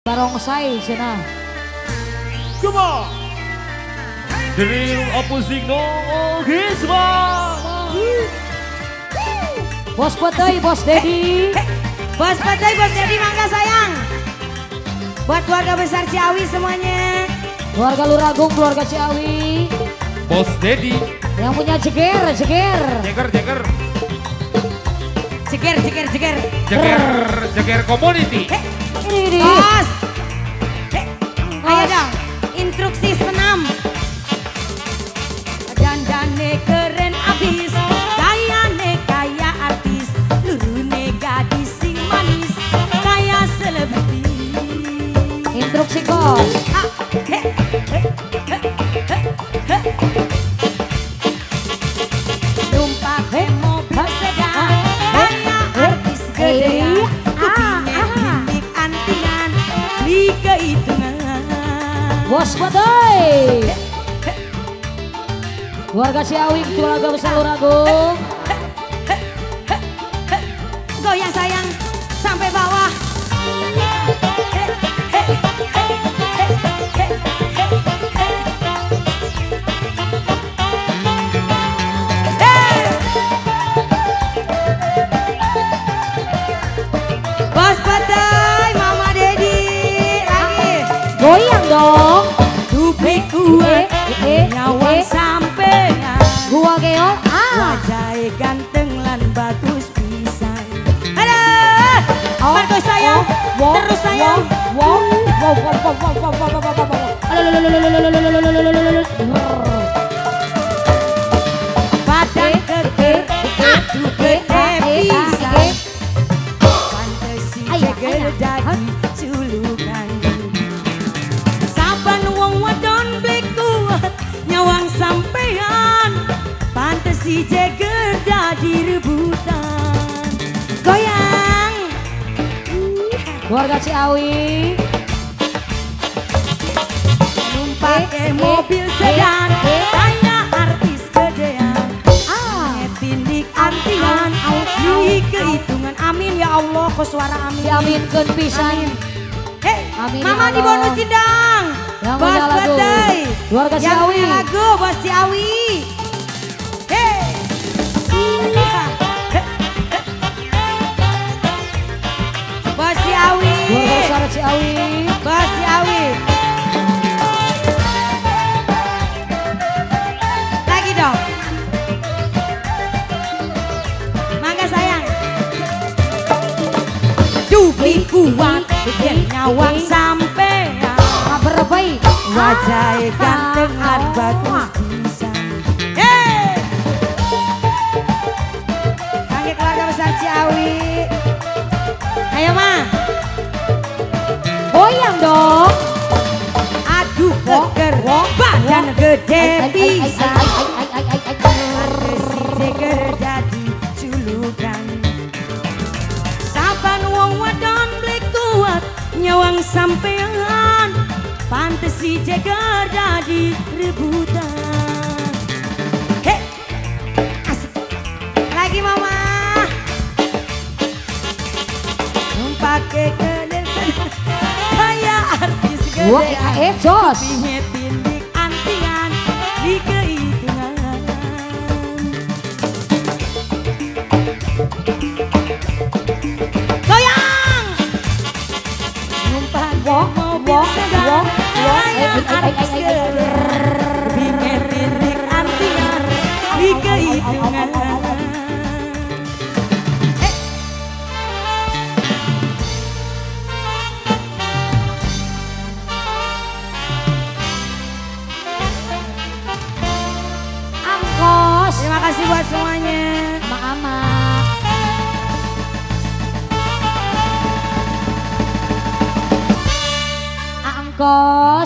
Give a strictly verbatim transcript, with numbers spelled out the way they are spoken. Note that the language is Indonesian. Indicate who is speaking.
Speaker 1: Barongsai sana.
Speaker 2: Come on. Dream opposing no Gisma.
Speaker 1: Bos Petai, Bos Dedi.
Speaker 3: Bos Petai, Bos Dedi, mangga sayang. Buat keluarga besar Ciawi semuanya.
Speaker 1: Keluarga Luragung, keluarga Ciawi.
Speaker 2: Bos Dedi.
Speaker 1: Yang punya ceger, ceger.
Speaker 2: Jeger, jeger.
Speaker 3: Ceger, ceger, ceger.
Speaker 2: Jeger, jeger community.
Speaker 3: Hei,
Speaker 1: Ini, ini.
Speaker 3: bos. Hei, ayo dong, instruksi senam. Dandane keren abis, gayane kaya artis, lurune gadis sing manis, kaya selebriti.
Speaker 1: Instruksi kos.
Speaker 3: Ah, he, he, he, he, he. Numpak he mobil sedan, kaya artis gedean, kupingnya bintik antingan, beli kehitungan.
Speaker 1: Bos Petai. Keluarga Ciawi, keluarga besar Luragung.
Speaker 3: Goyang sayang sampai bawah. Bos Petai, Mama Dedi, lagi.
Speaker 1: Goyang dong.
Speaker 3: Dupi kuat,
Speaker 1: Eh, eh,
Speaker 3: nyawang
Speaker 1: eh.
Speaker 3: sampean.
Speaker 1: Gua keong. Ah.
Speaker 3: Wajah ganteng lan bagus pisan. Aduh, bagus sayang, terus sayang.
Speaker 1: Wow, wow, wow, wow, wow, wow, wow, wow, wow, wow.
Speaker 3: Badan keker, aduh gede pisan. Fantasi jeger dadi julukan. Saban wong wadon beli kuat, nyawang sampean. Fantasi jeger dadi rebutan. Goyang.
Speaker 1: Keluarga Ciawi.
Speaker 3: Numpak
Speaker 1: Eh,
Speaker 3: mobil
Speaker 1: eh,
Speaker 3: sedan,
Speaker 1: eh, eh.
Speaker 3: tanya artis gedean.
Speaker 1: Ah.
Speaker 3: Tindik antingan, di kehitungan. Amin ya Allah, kok suara amin.
Speaker 1: Diaminkeun pisan.
Speaker 3: Hei,
Speaker 1: Amin ya
Speaker 3: mama
Speaker 1: Allah.
Speaker 3: dibonusin dong.
Speaker 1: Yang
Speaker 3: Bos
Speaker 1: punya lagu.
Speaker 3: Petai.
Speaker 1: Keluarga
Speaker 3: Yang
Speaker 1: Ciawi.
Speaker 3: punya lagu, Bos Ciawi. Hei. Bos Ciawi.
Speaker 1: Keluarga besar Ciawi.
Speaker 3: Bos Ciawi. Lagi dong. Mangga sayang. Dupi kuat, bikin nyawang sampean.
Speaker 1: Kabar baik.
Speaker 3: Wajah ganteng lan bagus pisan. Hei. Kangge keluarga besar Ciawi. Ayo mah.
Speaker 1: Goyang dong.
Speaker 3: Aduh keker, badan gede pisan. Si jeger jadi julukan. Saban wong wadon beli kuat, nyawang sampean. Fantasi jeger jadi rebutan. Hei, asik. Lagi mama. Numpak keren, kayak artis
Speaker 1: Wah,
Speaker 3: gedean.
Speaker 1: eh, jos.
Speaker 3: Kupingnya tindik antingan, di kehitungan. Goyang! Numpak mobil sedan, kayak artis gedean. Kupingnya tindik antingan, di kehitungan. Eh.
Speaker 1: Angkos.
Speaker 3: Terima kasih buat semuanya.
Speaker 1: Mama. Angkos.